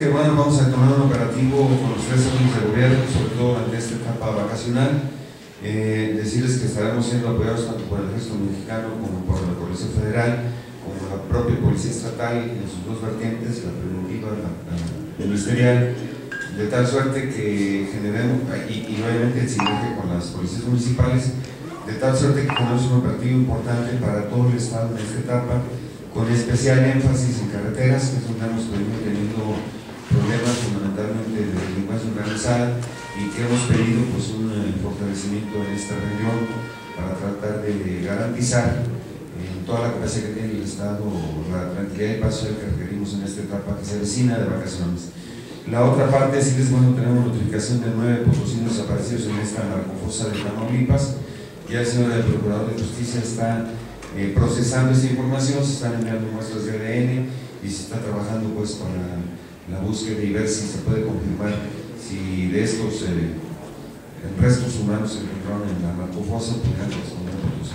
Bueno, vamos a tomar un operativo con los tres órdenes de gobierno, sobre todo ante esta etapa vacacional. Decirles que estaremos siendo apoyados tanto por el Ejército Mexicano como por la Policía Federal, como la propia Policía Estatal en sus dos vertientes, la preventiva y la ministerial, de tal suerte que generemos, y obviamente el sinergia con las policías municipales, de tal suerte que tenemos un operativo importante para todo el Estado en esta etapa, con especial énfasis en carreteras, que es donde hemos venido teniendo problemas fundamentalmente de delincuencia organizada y que hemos pedido pues un fortalecimiento en esta región para tratar de garantizar en toda la capacidad que tiene el Estado la tranquilidad y paz que requerimos en esta etapa que se avecina de vacaciones. La otra parte, sí les bueno, tenemos notificación de 9 potosinos desaparecidos en esta narcofosa de Tamaulipas. Ya el señor Procurador de Justicia está procesando esta información, se están enviando muestras de ADN y se está trabajando pues para la búsqueda y ver si se puede confirmar si de estos restos humanos se encontraron en la narcofosa podrían responder a Potosí.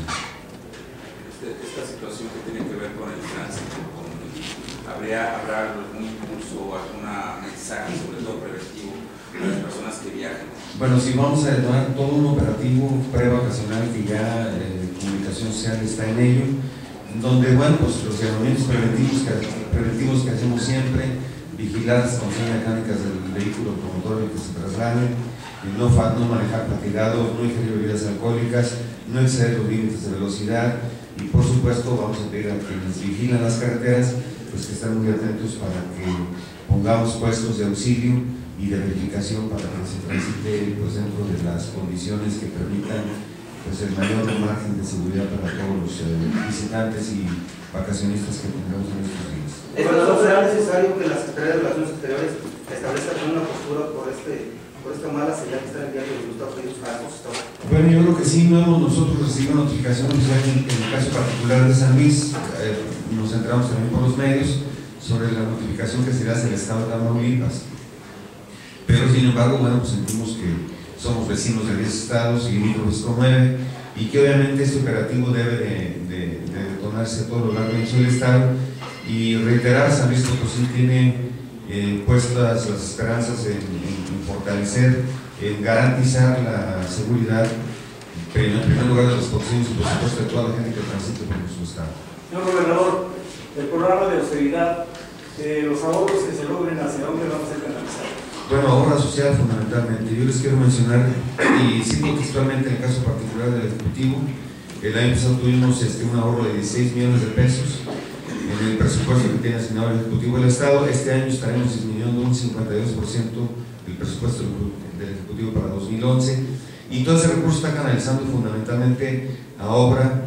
Esta situación que tiene que ver con el tránsito, ¿habrá algún impulso o algún mensaje, sobre todo preventivo, para las personas que viajan? Bueno, sí, vamos a detonar todo un operativo prevacacional que ya Comunicación Social está en ello, donde, bueno, pues los llamamientos preventivos que hacemos siempre, vigilar las condiciones mecánicas del vehículo automotor en el que se trasladen, no manejar fatigados, no ingerir bebidas alcohólicas, no exceder los límites de velocidad y por supuesto vamos a pedir a quienes vigilan las carreteras pues que estén muy atentos para que pongamos puestos de auxilio y de verificación para que se transite pues dentro de las condiciones que permitan pues el mayor margen de seguridad para todos los visitantes y vacacionistas que tengamos en estos días. ¿No será necesario que la Secretaría de Relaciones Exteriores establezca una postura por esta mala señal que está enviando los Estados Unidos a los estados? Bueno, yo creo que sí, no hemos nosotros recibido notificaciones, en el caso particular de San Luis, nos enteramos también por los medios sobre la notificación que se le hace al Estado de Tamaulipas. Pero sin embargo, bueno, pues sentimos que somos vecinos de 10 estados y limítrofes con 9 y que obviamente este operativo debe de detonarse a todo lo largo del estado y reiterar, San Luis Potosí tiene puestas las esperanzas en fortalecer, en garantizar la seguridad en primer lugar de los potosinos y por supuesto de toda la gente que transite por nuestro estado. Señor Gobernador, el programa de austeridad, los ahorros que se logren, ¿hacia dónde van a ser canalizados? Bueno, obra social fundamentalmente. Yo les quiero mencionar, y cito textualmente en el caso particular del Ejecutivo, el año pasado tuvimos un ahorro de 16 millones de pesos en el presupuesto que tiene asignado el Ejecutivo del Estado. Este año estaremos disminuyendo un 52% del presupuesto del Ejecutivo para 2011 y todo ese recurso está canalizando fundamentalmente a obra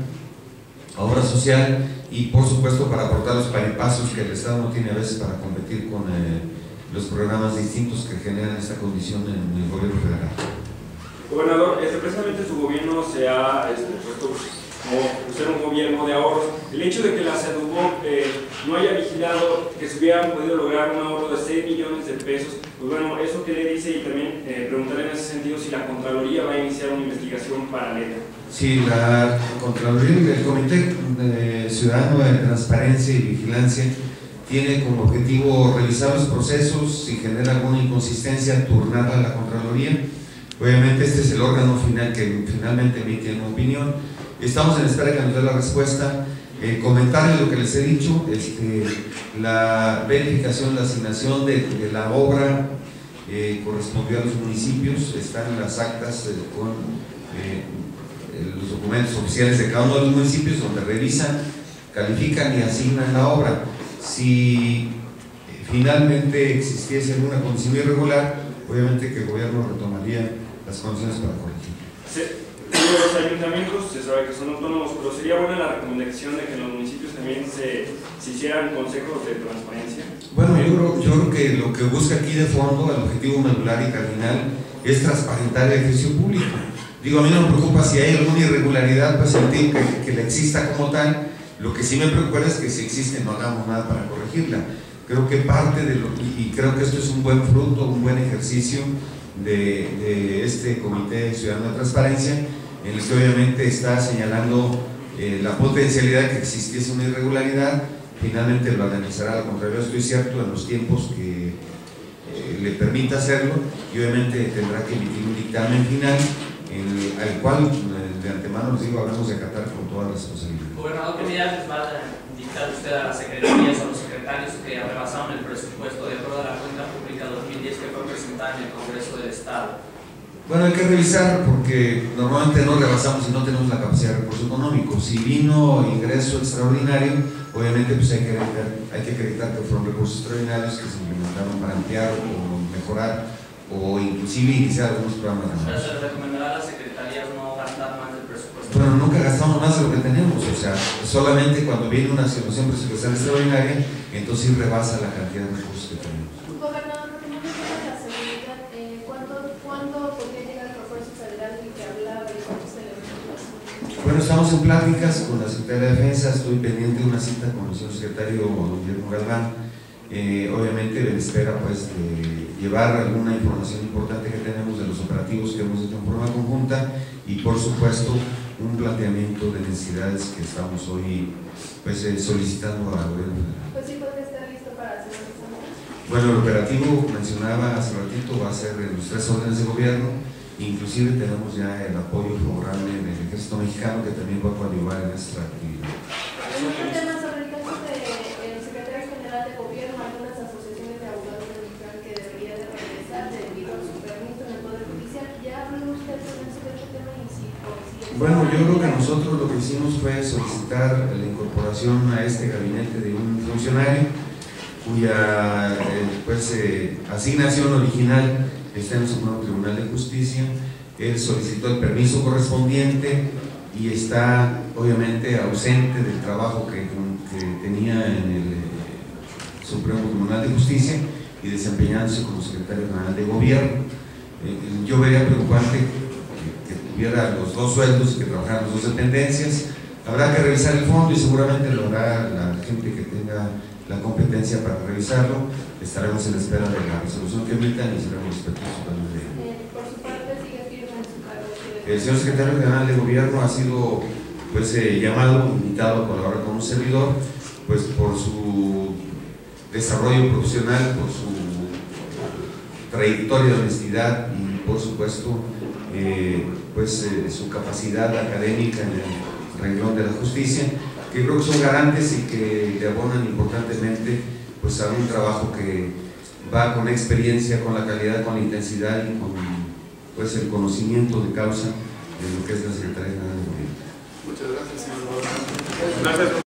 social y por supuesto para aportar los paripasos que el Estado no tiene a veces para competir con los programas distintos que generan esta condición en el gobierno federal. Gobernador, precisamente su gobierno se ha puesto como ser un gobierno de ahorros. El hecho de que la SEDUBOC no haya vigilado que se hubieran podido lograr un ahorro de 6 millones de pesos, pues bueno, ¿eso qué le dice? Y también preguntarle en ese sentido si la Contraloría va a iniciar una investigación paralela. Sí, la Contraloría del Comité Ciudadano de Transparencia y Vigilancia tiene como objetivo revisar los procesos, si genera alguna inconsistencia, turnarla a la Contraloría. Obviamente este es el órgano final que finalmente emite una opinión. Estamos en espera que nos dé la respuesta. Comentarle lo que les he dicho, la verificación, la asignación de la obra correspondió a los municipios, están en las actas con los documentos oficiales de cada uno de los municipios donde revisan, califican y asignan la obra. Si finalmente existiese alguna condición irregular, obviamente que el gobierno retomaría las condiciones para corregir. Los ayuntamientos se sabe que son autónomos, pero sería buena la recomendación de que en los municipios también se hicieran consejos de transparencia. Bueno, yo creo que lo que busca aquí de fondo, el objetivo medular y cardinal, es transparentar el ejercicio público. Digo, a mí no me preocupa si hay alguna irregularidad, pues entiendo que la exista como tal. Lo que sí me preocupa es que si existe no hagamos nada para corregirla. Creo que parte de y creo que esto es un buen fruto, un buen ejercicio de este Comité Ciudadano de Transparencia, en el que obviamente está señalando la potencialidad de que existiese una irregularidad. Finalmente lo analizará la Contraloría, estoy cierto, en los tiempos que le permita hacerlo, y obviamente tendrá que emitir un dictamen final al cual de antemano les digo, hablamos de acatar con toda responsabilidad. Gobernador, ¿qué medidas les va a dictar usted a las secretarías o a los secretarios que rebasaron el presupuesto de acuerdo a la cuenta pública 2010 que fue presentada en el Congreso del Estado? Bueno, hay que revisar porque normalmente no rebasamos si no tenemos la capacidad de recurso económico. Si vino ingreso extraordinario, obviamente pues hay que acreditar que fueron recursos extraordinarios que se implementaron para ampliar o mejorar o inclusive iniciar algunos programas. Pero se les recomendará a las secretarías no gastar más del presupuesto. Bueno, nunca gastamos más de lo que tenemos, o sea, solamente cuando viene una situación presupuestaria extraordinaria, entonces sí rebasa la cantidad de recursos que tenemos. Gobernador, retomando el tema de la seguridad, ¿cuándo podría llegar el refuerzo federal del que hablaba y cuántos elementos? Bueno, estamos en pláticas con la Secretaría de Defensa, estoy pendiente de una cita con el señor secretario Guillermo Galván. Obviamente en espera pues de llevar alguna información importante que tenemos de los operativos que hemos hecho en forma conjunta y por supuesto un planteamiento de necesidades que estamos hoy pues solicitando al gobierno federal. Pues sí, podría estar listo para hacer los exámenes. Bueno, el operativo mencionaba hace ratito va a ser en los 3 órdenes de gobierno, inclusive tenemos ya el apoyo favorable del Ejército Mexicano que también va a coadyuvar en esta actividad. Un tema sobre el caso del secretario general de gobierno, algunas asociaciones de abogados indican que debería de regresar debido a su permiso en el Poder Judicial. ¿Ya habló usted con eso de este tema y si Bueno, yo creo que nosotros lo que hicimos fue solicitar la incorporación a este gabinete de un funcionario cuya asignación original está en el Supremo Tribunal de Justicia. Él solicitó el permiso correspondiente y está obviamente ausente del trabajo que tenía en el Supremo Tribunal de Justicia y desempeñándose como secretario general de gobierno. Yo vería preocupante que tuviera los 2 sueldos y que trabajara en las 2 dependencias. Habrá que revisar el fondo y seguramente lo hará la gente que tenga la competencia para revisarlo. Estaremos en espera de la resolución que emitan y seremos respetuosos también de ello. por su parte sigue firme en su cargo? El señor secretario general de gobierno ha sido llamado, invitado a colaborar con un servidor, pues por su desarrollo profesional, por su trayectoria de honestidad y por supuesto su capacidad académica en el renglón de la justicia, que creo que son garantes y que le abonan importantemente pues a un trabajo que va con experiencia, con la calidad, con la intensidad y con pues el conocimiento de causa de lo que es la Secretaría General de Gobierno. Muchas gracias, señor. Gracias.